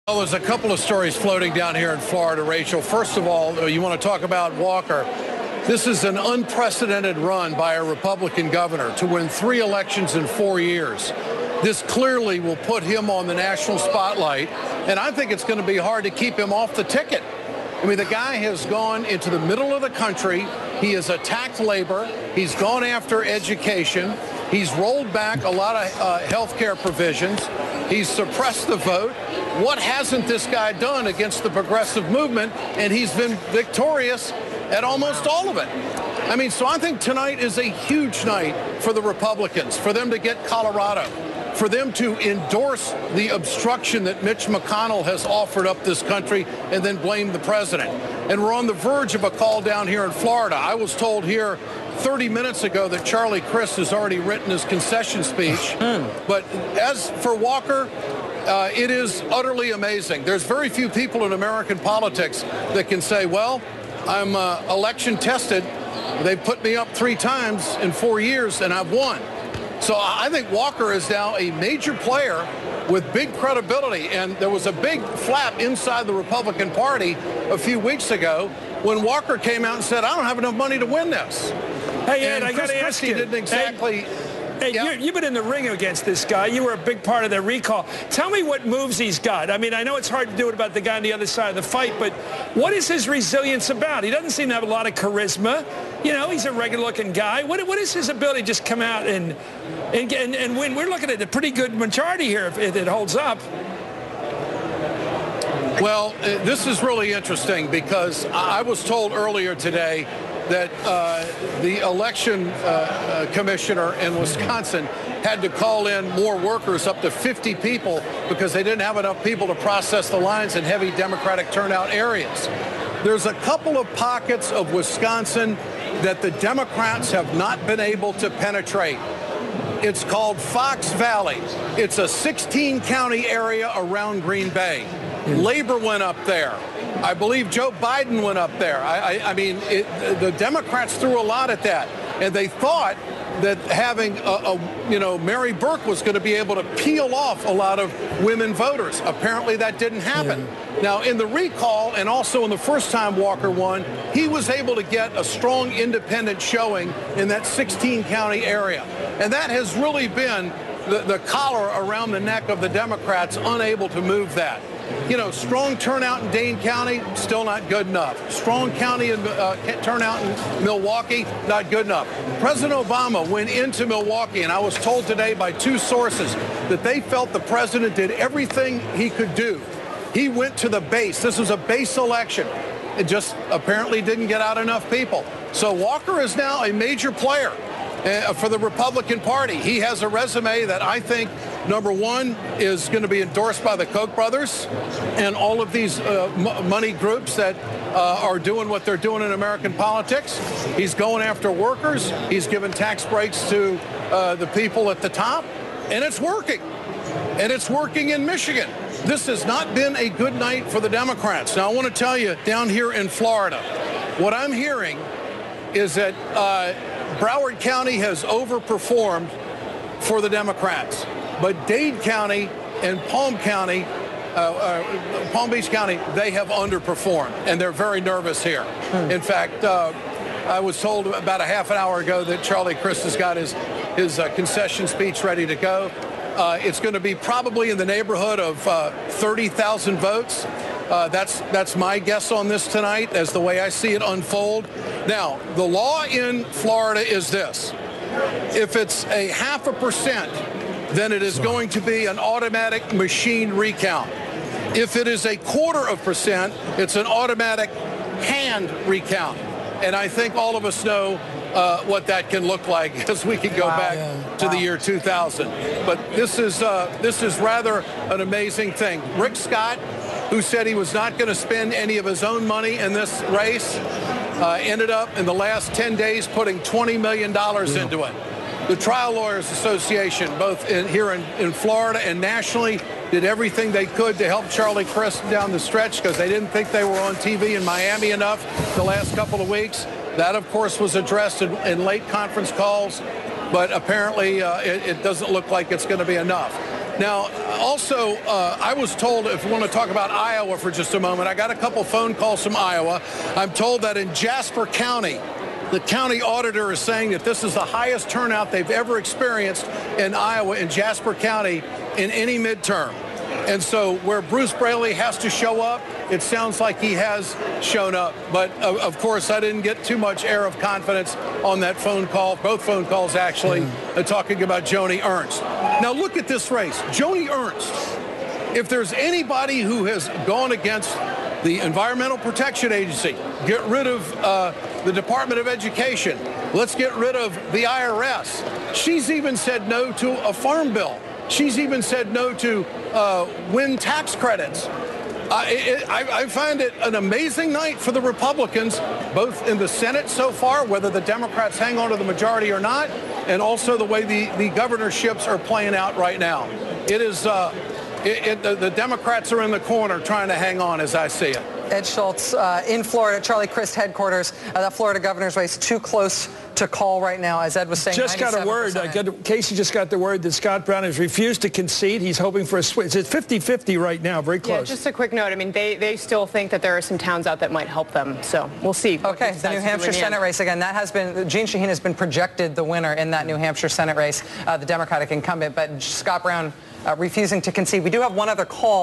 Well, there's a couple of stories floating down here in Florida, Rachel. First of all, you want to talk about Walker. This is an unprecedented run by a Republican governor to win 3 elections in 4 years. This clearly will put him on the national spotlight, and I think it's going to be hard to keep him off the ticket. I mean, the guy has gone into the middle of the country. He has attacked labor. He's gone after education. He's rolled back a lot of health care provisions. He's suppressed the vote. What hasn't this guy done against the progressive movement? And he's been victorious at almost all of it. I mean, so I think tonight is a huge night for the Republicans, for them to get Colorado, for them to endorse the obstruction that Mitch McConnell has offered up this country and then blame the president. And we're on the verge of a call down here in Florida. I was told here 30 minutes ago that Charlie Crist has already written his concession speech. But as for Walker, it is utterly amazing. There's very few people in American politics that can say, well, I'm election tested. They've put me up 3 times in 4 years and I've won. So I think Walker is now a major player with big credibility. And there was a big flap inside the Republican Party a few weeks ago when Walker came out and said, I don't have enough money to win this. Hey, Ed, I got to ask you. Didn't exactly. Hey, you've been in the ring against this guy. You were a big part of the recall. Tell me what moves he's got. I mean, I know it's hard to do it about the guy on the other side of the fight, but what is his resilience about? He doesn't seem to have a lot of charisma. You know, he's a regular-looking guy. What is his ability to just come out and win? We're looking at a pretty good majority here if it holds up. Well, this is really interesting because I was told earlier today that the election commissioner in Wisconsin had to call in more workers, up to 50 people, because they didn't have enough people to process the lines in heavy Democratic turnout areas. There's a couple of pockets of Wisconsin that the Democrats have not been able to penetrate. It's called Fox Valley. It's a 16-county area around Green Bay. Labor went up there. I believe Joe Biden went up there. I mean, the Democrats threw a lot at that, and they thought that having Mary Burke was going to be able to peel off a lot of women voters. Apparently, that didn't happen. Yeah. Now, in the recall and also in the first time Walker won, he was able to get a strong independent showing in that 16-county area, and that has really been the collar around the neck of the Democrats, unable to move that. You know, strong turnout in Dane County, still not good enough. Strong county and turnout in Milwaukee, not good enough. President Obama went into Milwaukee, and I was told today by 2 sources that they felt the president did everything he could do. He went to the base. This was a base election. It just apparently didn't get out enough people. So Walker is now a major player for the Republican Party. He has a resume that I think, number one, is going to be endorsed by the Koch brothers and all of these money groups that are doing what they're doing in American politics. He's going after workers. He's given tax breaks to the people at the top, and it's working. And it's working in Michigan. This has not been a good night for the Democrats. Now, I want to tell you, down here in Florida, what I'm hearing is that Broward County has overperformed for the Democrats, but Dade County and Palm County, Palm Beach County, they have underperformed, and they're very nervous here. In fact, I was told about a half an hour ago that Charlie Crist has got his concession speech ready to go. It's going to be probably in the neighborhood of 30,000 votes. That's my guess on this tonight, as the way I see it unfold. Now, the law in Florida is this. If it's a 0.5%, then it is going to be an automatic machine recount. If it is 0.25%, it's an automatic hand recount. And I think all of us know what that can look like as we can go back to the year 2000. But this is rather an amazing thing. Rick Scott, who said he was not going to spend any of his own money in this race, ended up in the last 10 days putting $20 million into it. The Trial Lawyers Association, both here in Florida and nationally, did everything they could to help Charlie Crist down the stretch because they didn't think they were on TV in Miami enough the last couple of weeks. That, of course, was addressed in late conference calls, but apparently it doesn't look like it's going to be enough. Now, also, I was told, if we want to talk about Iowa for just a moment, I got a couple phone calls from Iowa. I'm told that in Jasper County, the county auditor is saying that this is the highest turnout they've ever experienced in Iowa, in Jasper County, in any midterm. And so where Bruce Braley has to show up, it sounds like he has shown up. But, of course, I didn't get too much air of confidence on that phone call, both phone calls actually, talking about Joni Ernst. Now, look at this race. Joni Ernst, if there's anybody who has gone against the Environmental Protection Agency, get rid of the Department of Education, let's get rid of the IRS. She's even said no to a farm bill. She's even said no to wind tax credits. I find it an amazing night for the Republicans, both in the Senate so far, whether the Democrats hang on to the majority or not, and also the way the governorships are playing out right now. It is, the Democrats are in the corner trying to hang on, as I see it. Ed Schultz in Florida, Charlie Crist headquarters. The Florida governor's race too close to call right now, as Ed was saying. Just got a word. Casey just got the word that Scott Brown has refused to concede. He's hoping for a switch. It's 50-50 right now, very close. Yeah, just a quick note. I mean, they still think that there are some towns out that might help them. So we'll see. Okay, the New Hampshire Senate race again. That has been, Jeanne Shaheen has been projected the winner in that New Hampshire Senate race, the Democratic incumbent. But Scott Brown refusing to concede. We do have one other call.